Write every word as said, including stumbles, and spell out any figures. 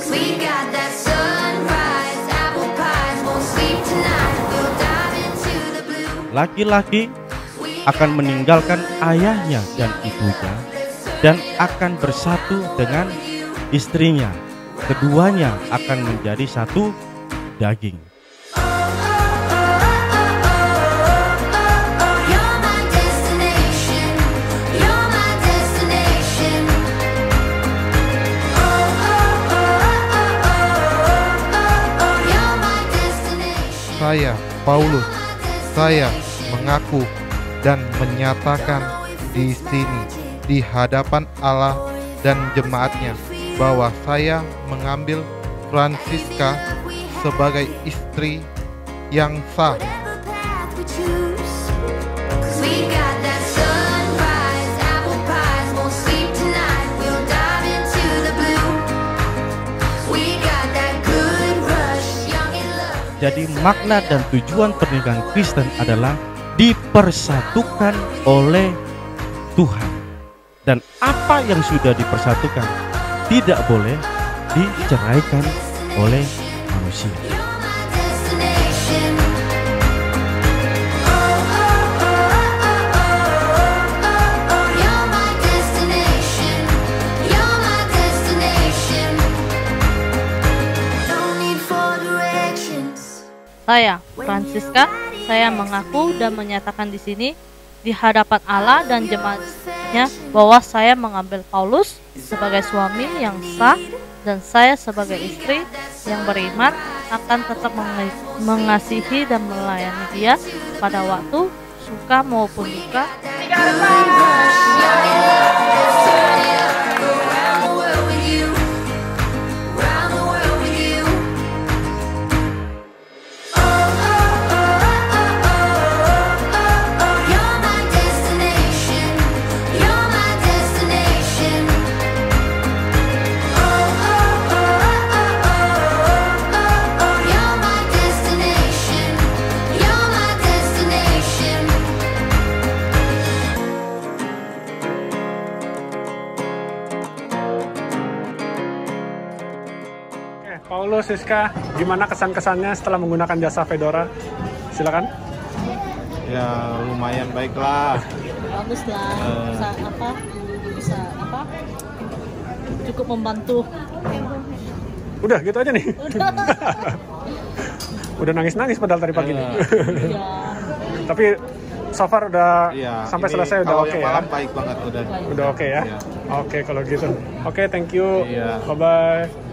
We got that sunrise, apple pies, won't sleep tonight. We'll dive into the blue. Laki-laki akan meninggalkan ayahnya dan ibunya dan akan bersatu dengan istrinya. Keduanya akan menjadi satu daging. You're my destination. You're my destination. Oh, oh, oh, oh, oh, oh, you're my destination. Saya, Paulus, saya mengaku dan menyatakan di sini di hadapan Allah dan jemaatnya bahwa saya mengambil Francisca sebagai istri yang sah. Whatever path we choose. 'Cause we got that sunrise, apple pies, won't sleep tonight. We'll dive into the blue. We got that good rush, young in love. Jadi makna dan tujuan pernikahan Kristen adalah dipersatukan oleh Tuhan. Dan apa yang sudah dipersatukan tidak boleh diceraikan oleh manusia. You're my destination. Oh, oh, oh, oh, oh, oh, oh, you're my destination. You're my destination. No need for directions. Saya, Francisca, saya mengaku dan menyatakan di sini di hadapan Allah dan jemaatnya bahwa saya mengambil Paulus sebagai suami yang sah dan saya sebagai istri yang beriman akan tetap meng- mengasihi dan melayani dia pada waktu suka maupun duka. Paulus, Siska, gimana kesan-kesannya setelah menggunakan jasa Fedora? Silakan. Ya lumayan baiklah. Bagus lah, bisa apa? Bisa apa? Cukup membantu. Udah gitu aja nih. Udah. Udah nangis-nangis padahal tadi pagi nih. Ya. Tapi so far udah Iya, sampai ini selesai udah kalau oke yang ya. malam baik banget udah. Udah oke ya. Iya. Oke kalau gitu. Oke, thank you. Iya. Bye bye.